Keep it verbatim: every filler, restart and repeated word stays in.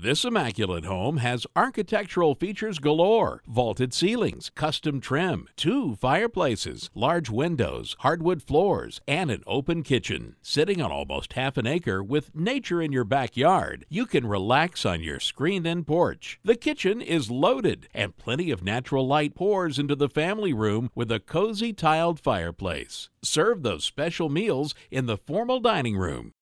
This immaculate home has architectural features galore: vaulted ceilings, custom trim, two fireplaces, large windows, hardwood floors, and an open kitchen. Sitting on almost half an acre with nature in your backyard, you can relax on your screened-in porch. The kitchen is loaded, and plenty of natural light pours into the family room with a cozy tiled fireplace. Serve those special meals in the formal dining room.